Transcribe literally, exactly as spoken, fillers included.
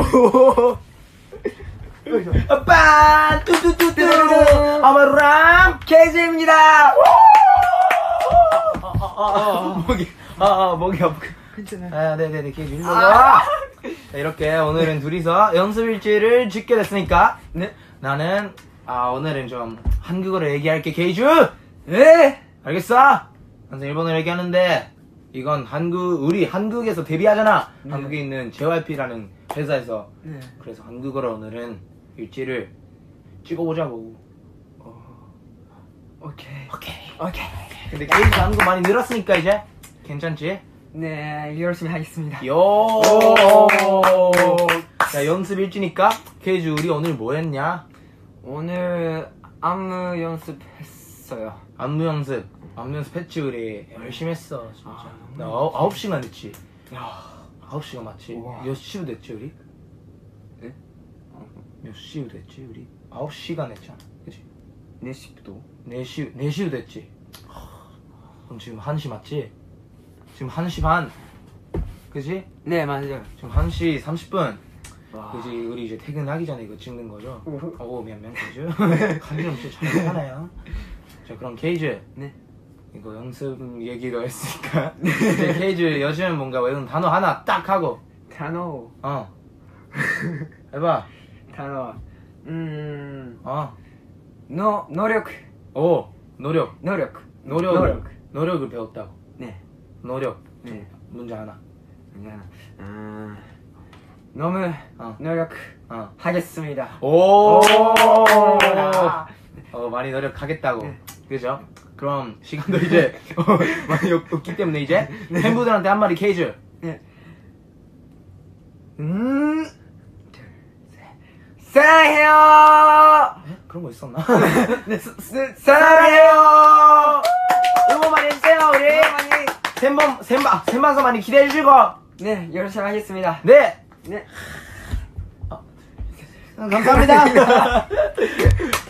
빠 뚜뚜뚜뚜 아마람 케이지입니다. 목이 아 목이 아프. 괜찮아요. 아 네네네 케이지 일로와. 자, 이렇게 오늘은 둘이서 연습 일지를 찍게 됐으니까 네. 나는 아 오늘은 좀 한국어로 얘기할게 케이주. 네. 알겠어? 항상 일본어로 얘기하는데 이건 한국 우리 한국에서 데뷔하잖아. 네. 한국에 있는 제이와이피라는 회사에서. 네. 그래서 한국어로 오늘은 일지를 찍어보자고. 어. 오케이. 오케이. 오케이. 근데 케이주 한국어 많이 늘었으니까 이제 괜찮지? 네, 열심히 하겠습니다. 요. 자 연습 일지니까 케이주 우리 오늘 뭐 했냐? 오늘 안무 연습했어요. 안무 연습. 안무 연습했지 우리. 열심히 했어 진짜. 아, 나 아홉, 아홉 시간 됐지. 야. 아홉 시간 맞지? 우와. 몇 시로 됐지 우리? 네? 몇 시로 됐지 우리? 아홉 시간 했잖아 그치? 네 시부터. 네 시, 네 시로 됐지. 그럼 지금 한 시 맞지? 지금 한 시 반 그치? 네, 맞아요. 지금 한 시 삼십 분 와. 그치? 우리 이제 퇴근하기 전에 이거 찍는 거죠? 우후. 오 미안 케이즈 간지럼 진짜 잘하네요. 자 그럼 케이즈 네. 이거 연습 얘기도 했으니까 이제 케이즈 요즘 뭔가 외우는 단어 하나 딱 하고 단어. 어 해봐. 단어. 음. 어 노 노력. 오 노력 노력. 노력 노력. 노력을 배웠다고. 네. 노력 네. 문제 하나. 그냥 음. 너무 어. 노력 어. 하겠습니다. 오. 아. 어 많이 노력하겠다고. 네. 그죠? 그럼 시간도 이제 어, 많이 없, 없기 때문에 이제 팬분들한테 한 마디 케이즈. 네. 음. 둘, 셋. 사랑해요. 에? 그런 거 있었나? 네. 스, 스, 사랑해요. 응원 많이 해주세요 우리. 많이. 샘번 샘방 샘방송 많이 기대해 주시고. 네, 열심히 하겠습니다. 네. 네. 감사합니다.